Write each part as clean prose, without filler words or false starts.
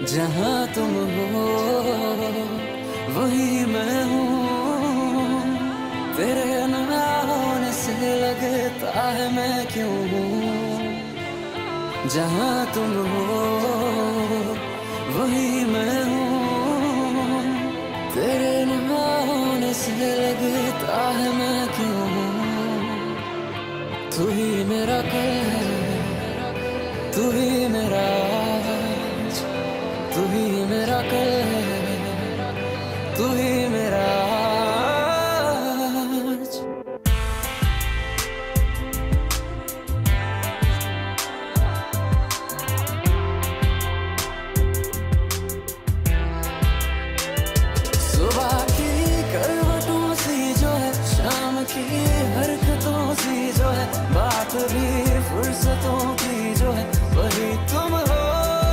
जहाँ तुम हो वही मैं हूँ, तेरे ना होने से लगता है मैं क्यों हूँ। जहाँ तुम हो वही मैं हूँ, तेरे ना होने से लगता है मैं क्यों हूँ। तू ही मेरा कल है, तू ही मेरा आज, तू ही मेरा कल है, तू ही मेरा आज। सुबह की करवटों सी जो है, शाम की हरकतों सी जो है, बात भी फुर्सतों की जो है, वही तुम हो।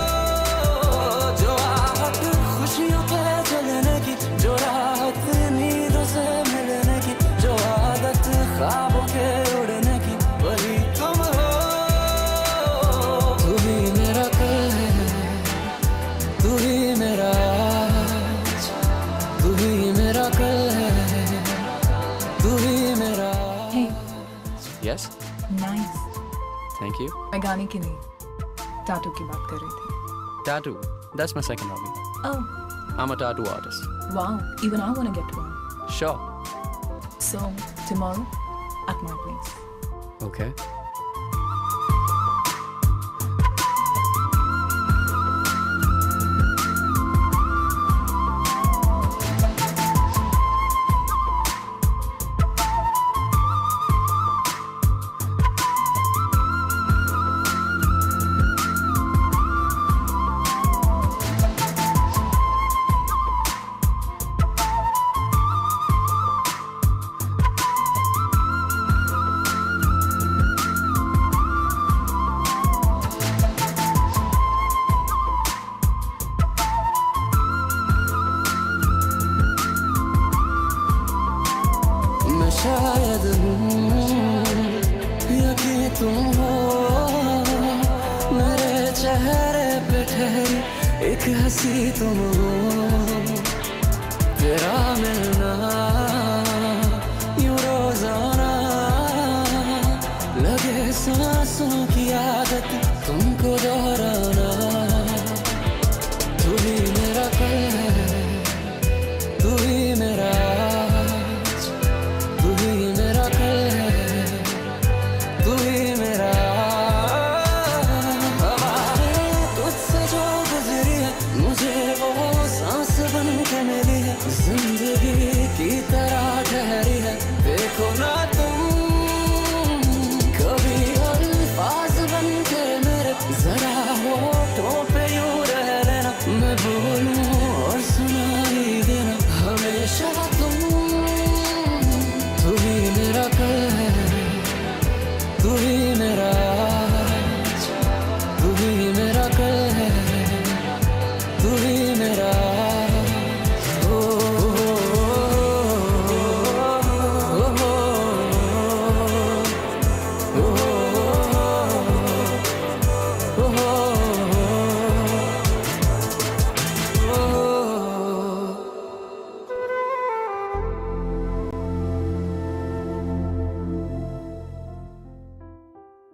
जो आहट खुशियों के जलने की, जो राहत नींदों से मिलने की, जो आदत ख्वाबों के उड़ने की, वही तुम हो। तू ही मेरा कल है, तू ही मेरा आज, तू ही मेरा कल है, तू ही मेरा। Hey, Yes, nice. thank you. मैं गाने की नहीं, टाटू की बात कर रही थी. Tattoo, that's my second hobby. Oh, I'm a tattoo artist. wow. Even I want to get one. Sure. So, tomorrow, at my place. Okay. मैं शायद हूँ या कि तुम हो, मेरे चेहरे पे ठहरी एक हंसी तुम हो। तेरा मिलना